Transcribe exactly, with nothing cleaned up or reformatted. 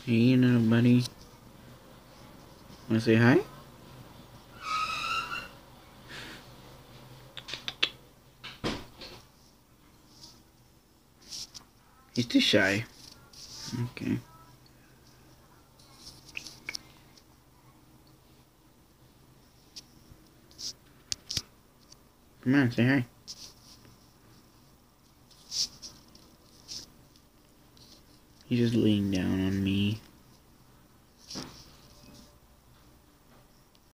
Hey, little buddy. Wanna say hi? He's too shy. Okay. Come on, say hi. He's just laying down on me.